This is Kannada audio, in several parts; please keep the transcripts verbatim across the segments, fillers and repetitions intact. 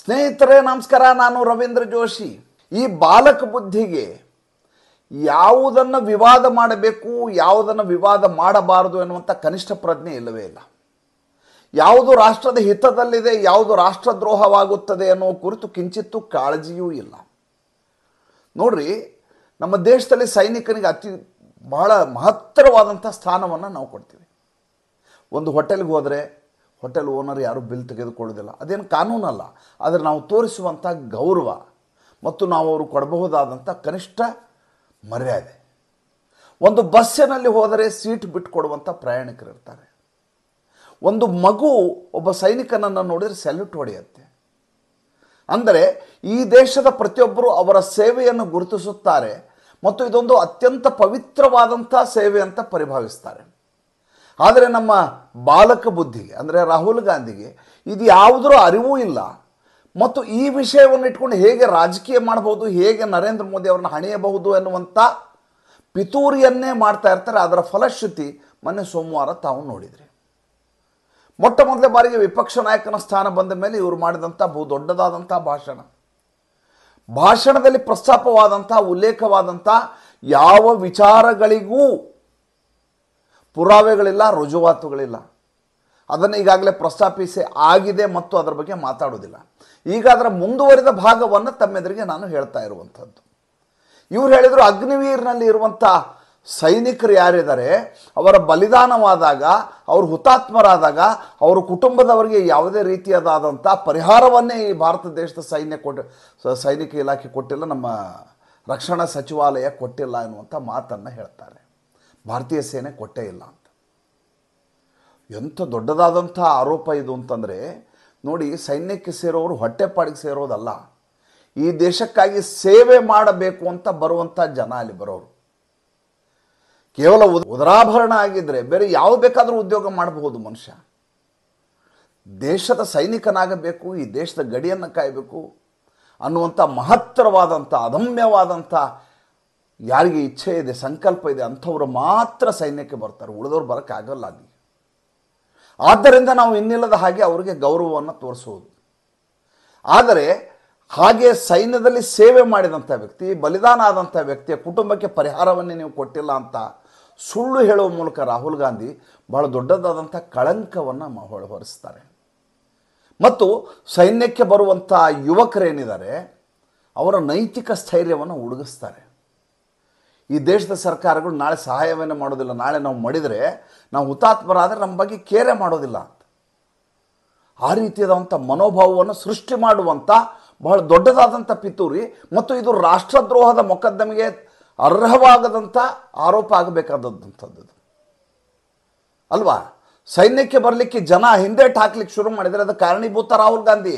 ಸ್ನೇಹಿತರೆ ನಮಸ್ಕಾರ, ನಾನು ರವೀಂದ್ರ ಜೋಶಿ. ಈ ಬಾಲಕ ಬುದ್ಧಿಗೆ ಯಾವುದನ್ನು ವಿವಾದ ಮಾಡಬೇಕು, ಯಾವುದನ್ನು ವಿವಾದ ಮಾಡಬಾರದು ಎನ್ನುವಂಥ ಕನಿಷ್ಠ ಪ್ರಜ್ಞೆ ಇಲ್ಲವೇ ಇಲ್ಲ. ಯಾವುದು ರಾಷ್ಟ್ರದ ಹಿತದಲ್ಲಿದೆ, ಯಾವುದು ರಾಷ್ಟ್ರದ್ರೋಹವಾಗುತ್ತದೆ ಅನ್ನೋ ಕುರಿತು ಕಿಂಚಿತ್ತೂ ಕಾಳಜಿಯೂ ಇಲ್ಲ. ನೋಡ್ರಿ, ನಮ್ಮ ದೇಶದಲ್ಲಿ ಸೈನಿಕನಿಗೆ ಅತಿ ಬಹಳ ಮಹತ್ತರವಾದಂಥ ಸ್ಥಾನವನ್ನು ನಾವು ಕೊಡ್ತೀವಿ. ಒಂದು ಹೋಟೆಲ್ಗೆ ಹೋದರೆ ಹೋಟೆಲ್ ಓನರ್ ಯಾರೂ ಬಿಲ್ ತೆಗೆದುಕೊಳ್ಳೋದಿಲ್ಲ, ಅದೇನು ಕಾನೂನಲ್ಲ. ಆದರೆ ನಾವು ತೋರಿಸುವಂಥ ಗೌರವ ಮತ್ತು ನಾವು ಅವರು ಕೊಡಬಹುದಾದಂಥ ಕನಿಷ್ಠ ಮರ್ಯಾದೆ. ಒಂದು ಬಸ್ಸಿನಲ್ಲಿ ಹೋದರೆ ಸೀಟ್ ಬಿಟ್ಟುಕೊಡುವಂಥ ಪ್ರಯಾಣಿಕರು ಇರ್ತಾರೆ. ಒಂದು ಮಗು ಒಬ್ಬ ಸೈನಿಕನನ್ನು ನೋಡಿದರೆ ಸೆಲ್ಯೂಟ್ ಹೊಡೆಯುತ್ತೆ. ಅಂದರೆ ಈ ದೇಶದ ಪ್ರತಿಯೊಬ್ಬರು ಅವರ ಸೇವೆಯನ್ನು ಗುರುತಿಸುತ್ತಾರೆ ಮತ್ತು ಇದೊಂದು ಅತ್ಯಂತ ಪವಿತ್ರವಾದಂಥ ಸೇವೆ ಅಂತ ಪರಿಭಾವಿಸ್ತಾರೆ. ಆದರೆ ನಮ್ಮ ಬಾಲಕ ಬುದ್ಧಿಗೆ ಅಂದರೆ ರಾಹುಲ್ ಗಾಂಧಿಗೆ ಇದು ಯಾವುದರ ಅರಿವೂ ಇಲ್ಲ. ಮತ್ತು ಈ ವಿಷಯವನ್ನು ಇಟ್ಕೊಂಡು ಹೇಗೆ ರಾಜಕೀಯ ಮಾಡಬಹುದು, ಹೇಗೆ ನರೇಂದ್ರ ಮೋದಿ ಅವರನ್ನು ಹಣಿಯಬಹುದು ಎನ್ನುವಂಥ ಪಿತೂರಿಯನ್ನೇ ಮಾಡ್ತಾ ಇರ್ತಾರೆ. ಅದರ ಫಲಶ್ರುತಿ ಮೊನ್ನೆ ಸೋಮವಾರ ತಾವು ನೋಡಿದ್ರಿ. ಮೊಟ್ಟ ಮೊದಲೇ ಬಾರಿಗೆ ವಿಪಕ್ಷ ನಾಯಕನ ಸ್ಥಾನ ಬಂದ ಮೇಲೆ ಇವರು ಮಾಡಿದಂಥ ಬಹು ದೊಡ್ಡದಾದಂಥ ಭಾಷಣ ಭಾಷಣದಲ್ಲಿ ಪ್ರಸ್ತಾಪವಾದಂಥ ಉಲ್ಲೇಖವಾದಂಥ ಯಾವ ವಿಚಾರಗಳಿಗೂ ಪುರಾವೆಗಳಿಲ್ಲ, ರುಜುವಾತುಗಳಿಲ್ಲ. ಅದನ್ನು ಈಗಾಗಲೇ ಪ್ರಸ್ತಾಪಿಸಿ ಆಗಿದೆ ಮತ್ತು ಅದರ ಬಗ್ಗೆ ಮಾತಾಡೋದಿಲ್ಲ. ಈಗ ಅದರ ಮುಂದುವರಿದ ಭಾಗವನ್ನು ತಮ್ಮೆದುರಿಗೆ ನಾನು ಹೇಳ್ತಾ ಇರುವಂಥದ್ದು. ಇವರು ಹೇಳಿದರು, ಅಗ್ನಿವೀರ್ನಲ್ಲಿ ಇರುವಂಥ ಸೈನಿಕರು ಯಾರಿದ್ದಾರೆ ಅವರ ಬಲಿದಾನವಾದಾಗ, ಅವರು ಹುತಾತ್ಮರಾದಾಗ ಅವರ ಕುಟುಂಬದವರಿಗೆ ಯಾವುದೇ ರೀತಿಯಾದಂಥ ಪರಿಹಾರವನ್ನೇ ಈ ಭಾರತ ದೇಶದ ಸೈನ್ಯ ಕೊಟ್ಟು ಸೈನಿಕ ಇಲಾಖೆ ಕೊಟ್ಟಿಲ್ಲ, ನಮ್ಮ ರಕ್ಷಣಾ ಸಚಿವಾಲಯ ಕೊಟ್ಟಿಲ್ಲ ಎನ್ನುವಂಥ ಮಾತನ್ನು ಹೇಳ್ತಾರೆ. ಭಾರತೀಯ ಸೇನೆ ಕೊಟ್ಟೇ ಇಲ್ಲ ಅಂತ. ಎಂಥ ದೊಡ್ಡದಾದಂಥ ಆರೋಪ ಇದು ಅಂತಂದರೆ, ನೋಡಿ, ಸೈನ್ಯಕ್ಕೆ ಸೇರೋರು ಹೊಟ್ಟೆಪಾಡಿಗೆ ಸೇರೋದಲ್ಲ, ಈ ದೇಶಕ್ಕಾಗಿ ಸೇವೆ ಮಾಡಬೇಕು ಅಂತ ಬರುವಂಥ ಜನ ಅಲ್ಲಿ ಬರೋರು. ಕೇವಲ ಉದರಾಭರಣ ಆಗಿದ್ದರೆ ಬೇರೆ ಯಾವ ಬೇಕಾದರೂ ಉದ್ಯೋಗ ಮಾಡಬಹುದು ಮನುಷ್ಯ. ದೇಶದ ಸೈನಿಕನಾಗಬೇಕು, ಈ ದೇಶದ ಗಡಿಯನ್ನು ಕಾಯಬೇಕು ಅನ್ನುವಂಥ ಮಹತ್ತರವಾದಂಥ ಅದಮ್ಯವಾದಂಥ ಯಾರಿಗೆ ಇಚ್ಛೆ ಇದೆ, ಸಂಕಲ್ಪ ಇದೆ, ಅಂಥವ್ರು ಮಾತ್ರ ಸೈನ್ಯಕ್ಕೆ ಬರ್ತಾರೆ, ಉಳಿದವ್ರು ಬರೋಕ್ಕಾಗಲ್ಲ ಅಲ್ಲಿ. ಆದ್ದರಿಂದ ನಾವು ಇನ್ನಿಲ್ಲದ ಹಾಗೆ ಅವರಿಗೆ ಗೌರವವನ್ನು ತೋರಿಸುವುದು. ಆದರೆ ಹಾಗೆ ಸೈನ್ಯದಲ್ಲಿ ಸೇವೆ ಮಾಡಿದಂಥ ವ್ಯಕ್ತಿ, ಬಲಿದಾನ ಆದಂಥ ವ್ಯಕ್ತಿಯ ಕುಟುಂಬಕ್ಕೆ ಪರಿಹಾರವನ್ನೇ ನೀವು ಕೊಟ್ಟಿಲ್ಲ ಅಂತ ಸುಳ್ಳು ಹೇಳುವ ಮೂಲಕ ರಾಹುಲ್ ಗಾಂಧಿ ಬಹಳ ದೊಡ್ಡದಾದಂಥ ಕಳಂಕವನ್ನು ಹೊರಿಸ್ತಾರೆ. ಮತ್ತು ಸೈನ್ಯಕ್ಕೆ ಬರುವಂಥ ಯುವಕರೇನಿದ್ದಾರೆ ಅವರ ನೈತಿಕ ಸ್ಥೈರ್ಯವನ್ನು ಉಡುಗಿಸ್ತಾರೆ. ಈ ದೇಶದ ಸರ್ಕಾರಗಳು ನಾಳೆ ಸಹಾಯವೇನೇ ಮಾಡೋದಿಲ್ಲ, ನಾಳೆ ನಾವು ಮಾಡಿದರೆ ನಾವು ಹುತಾತ್ಮರಾದರೆ ನಮ್ಮ ಬಗ್ಗೆ ಕೇರೆ ಮಾಡೋದಿಲ್ಲ ಅಂತ ಆ ರೀತಿಯಾದಂಥ ಮನೋಭಾವವನ್ನು ಸೃಷ್ಟಿ ಮಾಡುವಂಥ ಬಹಳ ದೊಡ್ಡದಾದಂಥ ಪಿತೂರಿ. ಮತ್ತು ಇದು ರಾಷ್ಟ್ರದ್ರೋಹದ ಮೊಕದ್ದಮೆಗೆ ಅರ್ಹವಾಗದಂಥ ಆರೋಪ ಆಗಬೇಕಾದಂಥದ್ದು ಅಲ್ವಾ. ಸೈನ್ಯಕ್ಕೆ ಬರಲಿಕ್ಕೆ ಜನ ಹಿಂದೇಟು ಹಾಕ್ಲಿಕ್ಕೆ ಶುರು ಮಾಡಿದರೆ ಅದು ಕಾರಣೀಭೂತ ರಾಹುಲ್ ಗಾಂಧಿ.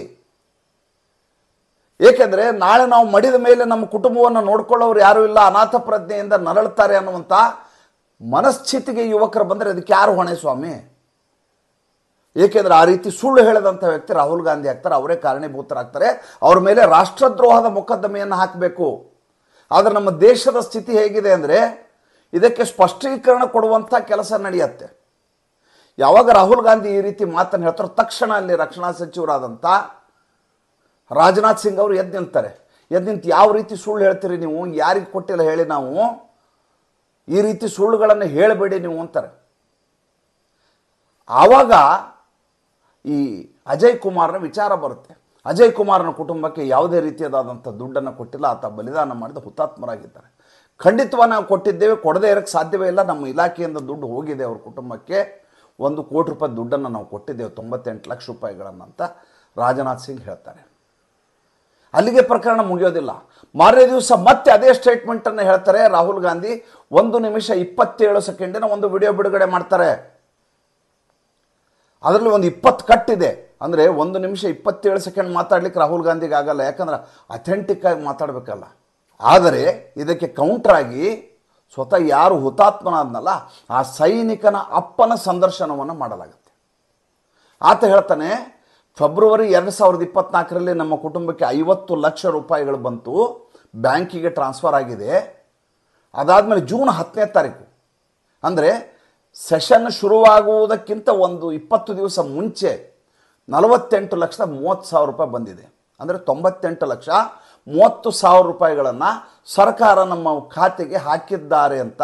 ಏಕೆಂದರೆ ನಾಳೆ ನಾವು ಮಡಿದ ಮೇಲೆ ನಮ್ಮ ಕುಟುಂಬವನ್ನು ನೋಡ್ಕೊಳ್ಳೋರು ಯಾರೂ ಇಲ್ಲ, ಅನಾಥ ಪ್ರಜ್ಞೆಯಿಂದ ನರಳುತ್ತಾರೆ ಅನ್ನುವಂಥ ಮನಸ್ಥಿತಿಗೆ ಯುವಕರು ಬಂದರೆ ಅದಕ್ಕೆ ಯಾರು ಹೊಣೆ ಸ್ವಾಮಿ? ಏಕೆಂದರೆ ಆ ರೀತಿ ಸುಳ್ಳು ಹೇಳದಂಥ ವ್ಯಕ್ತಿ ರಾಹುಲ್ ಗಾಂಧಿ ಆಗ್ತಾರೆ, ಅವರೇ ಕಾರಣೀಭೂತರಾಗ್ತಾರೆ. ಅವ್ರ ಮೇಲೆ ರಾಷ್ಟ್ರದ್ರೋಹದ ಮೊಕದ್ದಮೆಯನ್ನು ಹಾಕಬೇಕು. ಆದರೆ ನಮ್ಮ ದೇಶದ ಸ್ಥಿತಿ ಹೇಗಿದೆ ಅಂದರೆ ಇದಕ್ಕೆ ಸ್ಪಷ್ಟೀಕರಣ ಕೊಡುವಂಥ ಕೆಲಸ ನಡೆಯುತ್ತೆ. ಯಾವಾಗ ರಾಹುಲ್ ಗಾಂಧಿ ಈ ರೀತಿ ಮಾತನ್ನು ಹೇಳ್ತಾರೋ ತಕ್ಷಣ ಅಲ್ಲಿ ರಕ್ಷಣಾ ಸಚಿವರಾದಂಥ ರಾಜನಾಥ್ ಸಿಂಗ್ ಅವರು ಎದ್ದು ನಿಲ್ತಾರೆ. ಎದ್ದು ನಿಂತು ಯಾವ ರೀತಿ ಸುಳ್ಳು ಹೇಳ್ತೀರಿ ನೀವು, ಯಾರಿಗೆ ಕೊಟ್ಟಿಲ್ಲ ಹೇಳಿ, ನಾವು ಈ ರೀತಿ ಸುಳ್ಳುಗಳನ್ನು ಹೇಳಬೇಡಿ ನೀವು ಅಂತಾರೆ. ಆವಾಗ ಈ ಅಜಯ್ ಕುಮಾರ್ನ ವಿಚಾರ ಬರುತ್ತೆ. ಅಜಯ್ ಕುಮಾರ್ನ ಕುಟುಂಬಕ್ಕೆ ಯಾವುದೇ ರೀತಿಯಾದಂಥ ದುಡ್ಡನ್ನು ಕೊಟ್ಟಿಲ್ಲ, ಆತ ಬಲಿದಾನ ಮಾಡಿದ ಹುತಾತ್ಮರಾಗಿದ್ದಾರೆ. ಖಂಡಿತವಾಗಿ ನಾವು ಕೊಟ್ಟಿದ್ದೇವೆ, ಕೊಡದೇ ಇರೋಕ್ಕೆ ಸಾಧ್ಯವೇ ಇಲ್ಲ. ನಮ್ಮ ಇಲಾಖೆಯಿಂದ ದುಡ್ಡು ಹೋಗಿದೆ ಅವ್ರ ಕುಟುಂಬಕ್ಕೆ, ಒಂದು ಕೋಟಿ ರೂಪಾಯಿ ದುಡ್ಡನ್ನು ನಾವು ಕೊಟ್ಟಿದ್ದೇವೆ, ತೊಂಬತ್ತೆಂಟು ಲಕ್ಷ ರೂಪಾಯಿಗಳನ್ನು ಅಂತ ರಾಜನಾಥ್ ಸಿಂಗ್ ಹೇಳ್ತಾರೆ. ಅಲ್ಲಿಗೆ ಪ್ರಕರಣ ಮುಗಿಯೋದಿಲ್ಲ. ಮಾರನೇ ದಿವಸ ಮತ್ತೆ ಅದೇ ಸ್ಟೇಟ್ಮೆಂಟನ್ನು ಹೇಳ್ತಾರೆ ರಾಹುಲ್ ಗಾಂಧಿ. ಒಂದು ನಿಮಿಷ ಇಪ್ಪತ್ತೇಳು ಸೆಕೆಂಡಿನ ಒಂದು ವಿಡಿಯೋ ಬಿಡುಗಡೆ ಮಾಡ್ತಾರೆ. ಅದರಲ್ಲಿ ಒಂದು ಇಪ್ಪತ್ತು ಕಟ್ಟಿದೆ. ಅಂದರೆ ಒಂದು ನಿಮಿಷ ಇಪ್ಪತ್ತೇಳು ಸೆಕೆಂಡ್ ಮಾತಾಡ್ಲಿಕ್ಕೆ ರಾಹುಲ್ ಗಾಂಧಿಗೆ ಆಗಲ್ಲ, ಯಾಕಂದ್ರೆ ಅಥೆಂಟಿಕ್ ಆಗಿ ಮಾತಾಡಬೇಕಲ್ಲ. ಆದರೆ ಇದಕ್ಕೆ ಕೌಂಟ್ರಾಗಿ ಸ್ವತಃ ಯಾರು ಹುತಾತ್ಮನಾದ್ನಲ್ಲ ಆ ಸೈನಿಕನ ಅಪ್ಪನ ಸಂದರ್ಶನವನ್ನು ಮಾಡಲಾಗುತ್ತೆ. ಆತ ಹೇಳ್ತಾನೆ, ಫೆಬ್ರವರಿ ಎರಡು ಸಾವಿರದ ಇಪ್ಪತ್ತ್ನಾಲ್ಕರಲ್ಲಿ ನಮ್ಮ ಕುಟುಂಬಕ್ಕೆ ಐವತ್ತು ಲಕ್ಷ ರೂಪಾಯಿಗಳು ಬಂತು, ಬ್ಯಾಂಕಿಗೆ ಟ್ರಾನ್ಸ್ಫರ್ ಆಗಿದೆ. ಅದಾದಮೇಲೆ ಜೂನ್ ಹತ್ತನೇ ತಾರೀಕು ಅಂದರೆ ಸೆಷನ್ ಶುರುವಾಗುವುದಕ್ಕಿಂತ ಒಂದು ಇಪ್ಪತ್ತು ದಿವಸ ಮುಂಚೆ ನಲವತ್ತೆಂಟು ಲಕ್ಷದ ಮೂವತ್ತು ಸಾವಿರ ರೂಪಾಯಿ ಬಂದಿದೆ. ಅಂದರೆ ತೊಂಬತ್ತೆಂಟು ಲಕ್ಷ ಮೂವತ್ತು ಸಾವಿರ ರೂಪಾಯಿಗಳನ್ನು ಸರ್ಕಾರ ನಮ್ಮ ಖಾತೆಗೆ ಹಾಕಿದ್ದಾರೆ ಅಂತ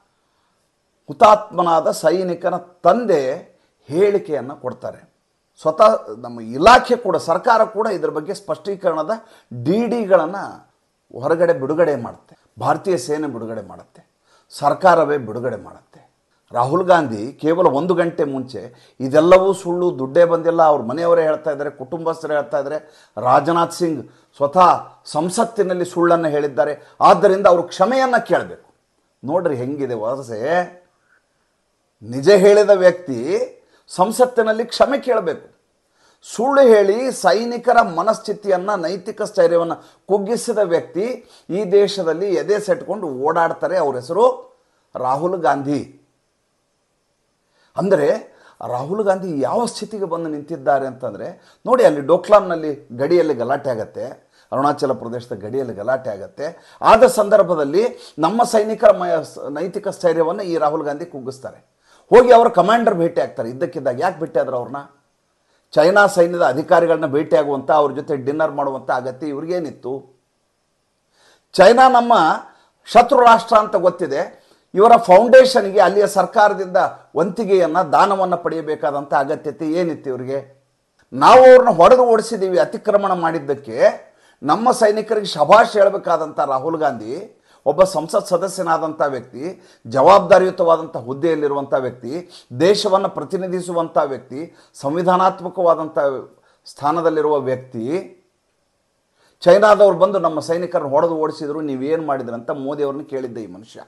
ಹುತಾತ್ಮನಾದ ಸೈನಿಕನ ತಂದೆ ಹೇಳಿಕೆಯನ್ನು ಕೊಡ್ತಾರೆ. ಸ್ವತಃ ನಮ್ಮ ಇಲಾಖೆ ಕೂಡ, ಸರ್ಕಾರ ಕೂಡ ಇದರ ಬಗ್ಗೆ ಸ್ಪಷ್ಟೀಕರಣದ ಡಿ ಡಿಗಳನ್ನು ಹೊರಗಡೆ ಬಿಡುಗಡೆ ಮಾಡುತ್ತೆ. ಭಾರತೀಯ ಸೇನೆ ಬಿಡುಗಡೆ ಮಾಡುತ್ತೆ, ಸರ್ಕಾರವೇ ಬಿಡುಗಡೆ ಮಾಡುತ್ತೆ. ರಾಹುಲ್ ಗಾಂಧಿ ಕೇವಲ ಒಂದು ಗಂಟೆ ಮುಂಚೆ ಇದೆಲ್ಲವೂ ಸುಳ್ಳು, ದುಡ್ಡೇ ಬಂದಿಲ್ಲ, ಅವ್ರ ಮನೆಯವರೇ ಹೇಳ್ತಾ ಇದ್ದಾರೆ, ಕುಟುಂಬಸ್ಥರೇ ಹೇಳ್ತಾ ಇದ್ದಾರೆ, ರಾಜನಾಥ್ ಸಿಂಗ್ ಸ್ವತಃ ಸಂಸತ್ತಿನಲ್ಲಿ ಸುಳ್ಳನ್ನು ಹೇಳಿದ್ದಾರೆ, ಆದ್ದರಿಂದ ಅವರು ಕ್ಷಮೆಯನ್ನು ಕೇಳಬೇಕು. ನೋಡ್ರಿ ಹೆಂಗಿದೆ ವರಸೆ. ನಿಜ ಹೇಳಿದ ವ್ಯಕ್ತಿ ಸಂಸತ್ತಿನಲ್ಲಿ ಕ್ಷಮೆ ಕೇಳಬೇಕು. ಸುಳ್ಳು ಹೇಳಿ ಸೈನಿಕರ ಮನಸ್ಥಿತಿಯನ್ನು, ನೈತಿಕ ಸ್ಥೈರ್ಯವನ್ನು ಕುಗ್ಗಿಸಿದ ವ್ಯಕ್ತಿ ಈ ದೇಶದಲ್ಲಿ ಎದೆ ಸೆಟ್ಕೊಂಡು ಓಡಾಡ್ತಾರೆ. ಅವ್ರ ಹೆಸರು ರಾಹುಲ್ ಗಾಂಧಿ. ಅಂದರೆ ರಾಹುಲ್ ಗಾಂಧಿ ಯಾವ ಸ್ಥಿತಿಗೆ ಬಂದು ನಿಂತಿದ್ದಾರೆ ಅಂತಂದರೆ ನೋಡಿ, ಅಲ್ಲಿ ಡೋಕ್ಲಾಮ್ನಲ್ಲಿ ಗಡಿಯಲ್ಲಿ ಗಲಾಟೆ ಆಗತ್ತೆ, ಅರುಣಾಚಲ ಪ್ರದೇಶದ ಗಡಿಯಲ್ಲಿ ಗಲಾಟೆ ಆಗತ್ತೆ. ಆದ ಸಂದರ್ಭದಲ್ಲಿ ನಮ್ಮ ಸೈನಿಕರ ಮ ನೈತಿಕ ಸ್ಥೈರ್ಯವನ್ನು ಈ ರಾಹುಲ್ ಗಾಂಧಿ ಕುಗ್ಗಿಸ್ತಾರೆ. ಹೋಗಿ ಅವರ ಕಮಾಂಡರ್ ಭೇಟಿ ಆಗ್ತಾರೆ. ಇದ್ದಕ್ಕಿದ್ದಾಗ ಯಾಕೆ ಭೇಟಿ ಆದ್ರೆ ಅವ್ರನ್ನ? ಚೈನಾ ಸೈನ್ಯದ ಅಧಿಕಾರಿಗಳನ್ನ ಭೇಟಿಯಾಗುವಂಥ, ಅವ್ರ ಜೊತೆ ಡಿನ್ನರ್ ಮಾಡುವಂಥ ಅಗತ್ಯ ಇವ್ರಿಗೇನಿತ್ತು? ಚೈನಾ ನಮ್ಮ ಶತ್ರು ರಾಷ್ಟ್ರ ಅಂತ ಗೊತ್ತಿದೆ. ಇವರ ಫೌಂಡೇಶನ್ಗೆ ಅಲ್ಲಿಯ ಸರ್ಕಾರದಿಂದ ವಂತಿಗೆಯನ್ನು, ದಾನವನ್ನು ಪಡೆಯಬೇಕಾದಂಥ ಅಗತ್ಯತೆ ಏನಿತ್ತು ಇವರಿಗೆ? ನಾವು ಅವ್ರನ್ನ ಹೊಡೆದು ಓಡಿಸಿದ್ದೀವಿ ಅತಿಕ್ರಮಣ ಮಾಡಿದ್ದಕ್ಕೆ. ನಮ್ಮ ಸೈನಿಕರಿಗೆ ಶಭಾಷ್ ಹೇಳಬೇಕಾದಂಥ ರಾಹುಲ್ ಗಾಂಧಿ ಒಬ್ಬ ಸಂಸತ್ ಸದಸ್ಯನಾದಂಥ ವ್ಯಕ್ತಿ, ಜವಾಬ್ದಾರಿಯುತವಾದಂಥ ಹುದ್ದೆಯಲ್ಲಿರುವಂಥ ವ್ಯಕ್ತಿ, ದೇಶವನ್ನು ಪ್ರತಿನಿಧಿಸುವಂಥ ವ್ಯಕ್ತಿ, ಸಂವಿಧಾನಾತ್ಮಕವಾದಂಥ ಸ್ಥಾನದಲ್ಲಿರುವ ವ್ಯಕ್ತಿ, ಚೈನಾದವ್ರು ಬಂದು ನಮ್ಮ ಸೈನಿಕರನ್ನು ಹೊಡೆದು ಓಡಿಸಿದ್ರು, ನೀವೇನು ಮಾಡಿದ್ರಿ ಅಂತ ಮೋದಿಯವ್ರನ್ನ ಕೇಳಿದ್ದೆ ಈ ಮನುಷ್ಯ.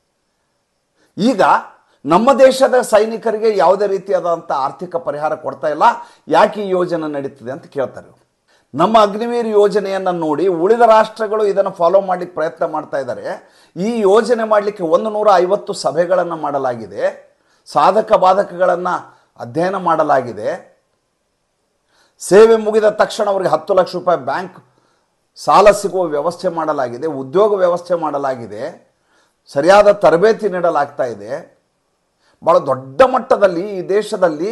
ಈಗ ನಮ್ಮ ದೇಶದ ಸೈನಿಕರಿಗೆ ಯಾವುದೇ ರೀತಿಯಾದಂಥ ಆರ್ಥಿಕ ಪರಿಹಾರ ಕೊಡ್ತಾ ಇಲ್ಲ, ಯಾಕೆ ಈ ಯೋಜನೆ ನಡೀತಿದೆ ಅಂತ ಕೇಳ್ತಾರೆ. ನಮ್ಮ ಅಗ್ನಿವೀರ್ ಯೋಜನೆಯನ್ನು ನೋಡಿ ಉಳಿದ ರಾಷ್ಟ್ರಗಳು ಇದನ್ನು ಫಾಲೋ ಮಾಡಲಿಕ್ಕೆ ಪ್ರಯತ್ನ ಮಾಡ್ತಾ ಇದ್ದಾರೆ. ಈ ಯೋಜನೆ ಮಾಡಲಿಕ್ಕೆ ಒಂದು ನೂರ ಐವತ್ತು ಸಭೆಗಳನ್ನು ಮಾಡಲಾಗಿದೆ, ಸಾಧಕ ಬಾಧಕಗಳನ್ನು ಅಧ್ಯಯನ ಮಾಡಲಾಗಿದೆ. ಸೇವೆ ಮುಗಿದ ತಕ್ಷಣ ಅವರಿಗೆ ಹತ್ತು ಲಕ್ಷ ರೂಪಾಯಿ ಬ್ಯಾಂಕ್ ಸಾಲ ಸಿಗುವ ವ್ಯವಸ್ಥೆ ಮಾಡಲಾಗಿದೆ, ಉದ್ಯೋಗ ವ್ಯವಸ್ಥೆ ಮಾಡಲಾಗಿದೆ, ಸರಿಯಾದ ತರಬೇತಿ ನೀಡಲಾಗ್ತಾ ಇದೆ. ಭಾಳ ದೊಡ್ಡ ಮಟ್ಟದಲ್ಲಿ ಈ ದೇಶದಲ್ಲಿ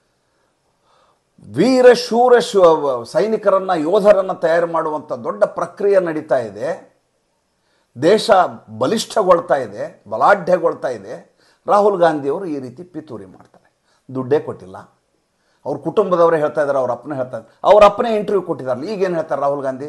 ವೀರ ಶೂರ ಶೂ ಸೈನಿಕರನ್ನು, ಯೋಧರನ್ನು ತಯಾರು ಮಾಡುವಂಥ ದೊಡ್ಡ ಪ್ರಕ್ರಿಯೆ ನಡೀತಾ ಇದೆ. ದೇಶ ಬಲಿಷ್ಠಗೊಳ್ತಾ ಇದೆ, ಬಲಾಢ್ಯಗೊಳ್ತಾ ಇದೆ. ರಾಹುಲ್ ಗಾಂಧಿಯವರು ಈ ರೀತಿ ಪಿತೂರಿ ಮಾಡ್ತಾರೆ. ದುಡ್ಡೇ ಕೊಟ್ಟಿಲ್ಲ. ಅವ್ರ ಕುಟುಂಬದವರೇ ಹೇಳ್ತಾ ಇದ್ದಾರೆ, ಅವ್ರ ಅಪ್ಪನೇ ಹೇಳ್ತಾ ಇದ್ದಾರೆ, ಅವ್ರ ಅಪ್ಪನೇ ಇಂಟರ್ವ್ಯೂ ಕೊಟ್ಟಿದ್ದಾರಲ್ಲ. ಈಗೇನು ಹೇಳ್ತಾರೆ ರಾಹುಲ್ ಗಾಂಧಿ?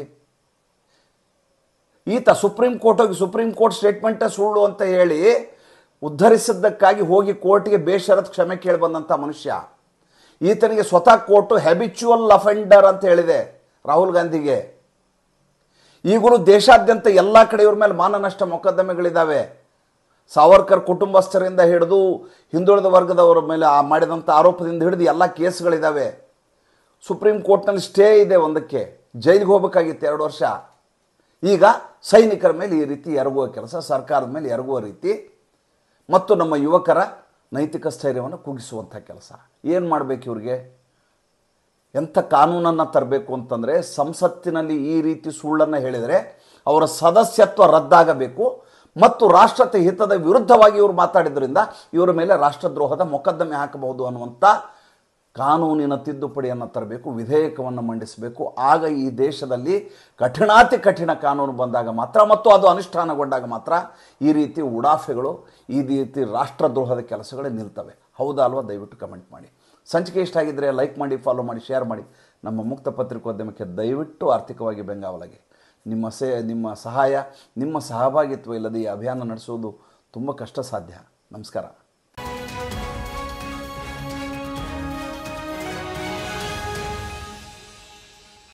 ಈತ ಸುಪ್ರೀಂ ಕೋರ್ಟ್ ಹೋಗಿ ಸುಪ್ರೀಂ ಕೋರ್ಟ್ ಸ್ಟೇಟ್ಮೆಂಟೇ ಸುಳ್ಳು ಅಂತ ಹೇಳಿ ಉದ್ಧರಿಸಿದ್ದಕ್ಕಾಗಿ ಹೋಗಿ ಕೋರ್ಟ್ಗೆ ಬೇಷರತ್ ಕ್ಷಮೆ ಕೇಳಿ ಬಂದಂಥ ಮನುಷ್ಯ. ಈತನಿಗೆ ಸ್ವತಃ ಕೋರ್ಟು ಹ್ಯಾಬಿಚುವಲ್ ಅಫೆಂಡರ್ ಅಂತ ಹೇಳಿದೆ ರಾಹುಲ್ ಗಾಂಧಿಗೆ. ಈಗಲೂ ದೇಶಾದ್ಯಂತ ಎಲ್ಲ ಕಡೆ ಇವ್ರ ಮೇಲೆ ಮಾನನಷ್ಟ ಮೊಕದ್ದಮೆಗಳಿದ್ದಾವೆ. ಸಾವರ್ಕರ್ ಕುಟುಂಬಸ್ಥರಿಂದ ಹಿಡಿದು ಹಿಂದುಳಿದ ವರ್ಗದವರ ಮೇಲೆ ಮಾಡಿದಂಥ ಆರೋಪದಿಂದ ಹಿಡಿದು ಎಲ್ಲ ಕೇಸ್ಗಳಿದ್ದಾವೆ. ಸುಪ್ರೀಂ ಕೋರ್ಟ್ನಲ್ಲಿ ಸ್ಟೇ ಇದೆ, ಒಂದಕ್ಕೆ ಜೈಲಿಗೆ ಹೋಗಬೇಕಾಗಿತ್ತು ಎರಡು ವರ್ಷ. ಈಗ ಸೈನಿಕರ ಮೇಲೆ ಈ ರೀತಿ ಎರಗುವ ಕೆಲಸ, ಸರ್ಕಾರದ ಮೇಲೆ ಎರಗುವ ರೀತಿ ಮತ್ತು ನಮ್ಮ ಯುವಕರ ನೈತಿಕ ಸ್ಥೈರ್ಯವನ್ನು ಕುಗ್ಗಿಸುವಂಥ ಕೆಲಸ. ಏನು ಮಾಡಬೇಕು ಇವ್ರಿಗೆ? ಎಂಥ ಕಾನೂನನ್ನು ತರಬೇಕು ಅಂತಂದರೆ, ಸಂಸತ್ತಿನಲ್ಲಿ ಈ ರೀತಿ ಸುಳ್ಳನ್ನು ಹೇಳಿದರೆ ಅವರ ಸದಸ್ಯತ್ವ ರದ್ದಾಗಬೇಕು ಮತ್ತು ರಾಷ್ಟ್ರತೆ ಹಿತದ ವಿರುದ್ಧವಾಗಿ ಇವರು ಮಾತಾಡಿದ್ರಿಂದ ಇವರ ಮೇಲೆ ರಾಷ್ಟ್ರದ್ರೋಹದ ಮೊಕದ್ದಮೆ ಹಾಕಬಹುದು ಅನ್ನುವಂಥ ಕಾನೂನಿನ ತಿದ್ದುಪಡಿಯನ್ನು ತರಬೇಕು, ವಿಧೇಯಕವನ್ನು ಮಂಡಿಸಬೇಕು. ಆಗ ಈ ದೇಶದಲ್ಲಿ ಕಠಿಣಾತಿ ಕಠಿಣ ಕಾನೂನು ಬಂದಾಗ ಮಾತ್ರ ಮತ್ತು ಅದು ಅನುಷ್ಠಾನಗೊಂಡಾಗ ಮಾತ್ರ ಈ ರೀತಿ ಉಡಾಫೆಗಳು, ಈ ರೀತಿ ರಾಷ್ಟ್ರದ್ರೋಹದ ಕೆಲಸಗಳೇ ನಿಲ್ತವೆ. ಹೌದಾ ಅಲ್ವಾ? ದಯವಿಟ್ಟು ಕಮೆಂಟ್ ಮಾಡಿ. ಸಂಚಿಕೆ ಇಷ್ಟ ಆಗಿದ್ದರೆ ಲೈಕ್ ಮಾಡಿ, ಫಾಲೋ ಮಾಡಿ, ಶೇರ್ ಮಾಡಿ. ನಮ್ಮ ಮುಕ್ತ ಪತ್ರಿಕೋದ್ಯಮಕ್ಕೆ ದಯವಿಟ್ಟು ಆರ್ಥಿಕವಾಗಿ ಬೆಂಗಾವಲಾಗಿ. ನಿಮ್ಮ ಸೇ ನಿಮ್ಮ ಸಹಾಯ, ನಿಮ್ಮ ಸಹಭಾಗಿತ್ವ ಇಲ್ಲದೆ ಈ ಅಭಿಯಾನ ನಡೆಸುವುದು ತುಂಬ ಕಷ್ಟ ಸಾಧ್ಯ. ನಮಸ್ಕಾರ.